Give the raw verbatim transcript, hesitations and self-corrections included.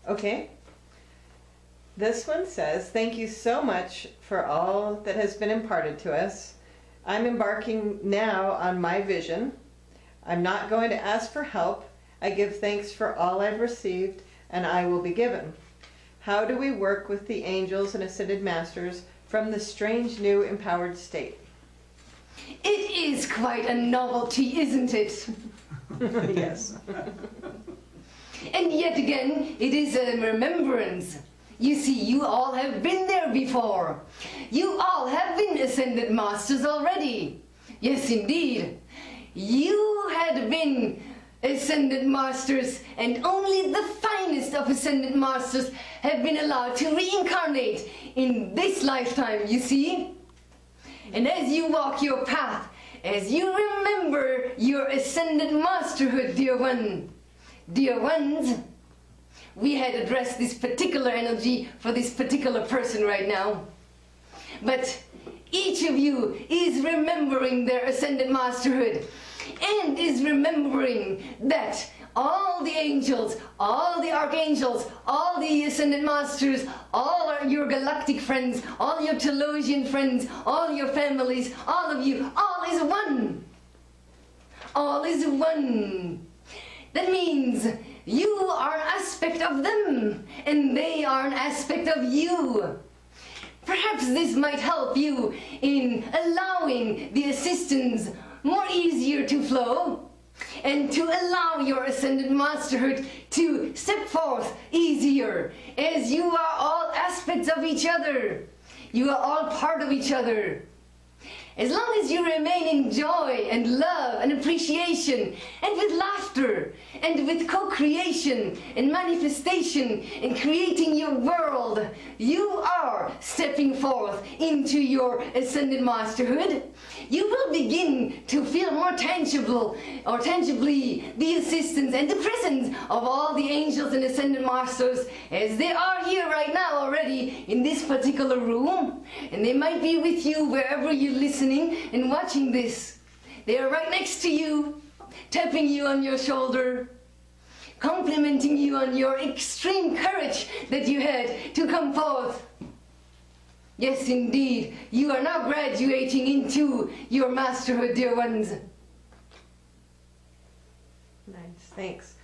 Okay. This one says, thank you so much for all that has been imparted to us. I'm embarking now on my vision. I'm not going to ask for help. I give thanks for all I've received, and I will be given. How do we work with the angels and ascended masters from the strange new empowered state? It is quite a novelty, isn't it? Yes. And yet again, it is a remembrance. You see, you all have been there before. You all have been ascended masters already. Yes, indeed. You had been ascended masters, and only the finest of ascended masters have been allowed to reincarnate in this lifetime, you see. And as you walk your path, as you remember your ascended masterhood, dear one, dear ones, we had addressed this particular energy for this particular person right now. But each of you is remembering their ascended masterhood and is remembering that all the angels, all the archangels, all the ascended masters, all your galactic friends, all your Telosian friends, all your families, all of you, all is one. All is one. That means you are an aspect of them, and they are an aspect of you. Perhaps this might help you in allowing the assistance more easier to flow, and to allow your ascended masterhood to step forth easier, as you are all aspects of each other. You are all part of each other. As long as you remain in joy and love and appreciation and with laughter and with co-creation and manifestation and creating your world, you are stepping forth into your ascended masterhood. You will begin to feel more tangible or tangibly the assistance and the presence of all the angels and ascended masters, as they are here right now already in this particular room, and they might be with you wherever you're listening and watching this. They are right next to you, tapping you on your shoulder, complimenting you on your extreme courage that you had to come forth. Yes, indeed, you are now graduating into your masterhood, dear ones. Nice, thanks.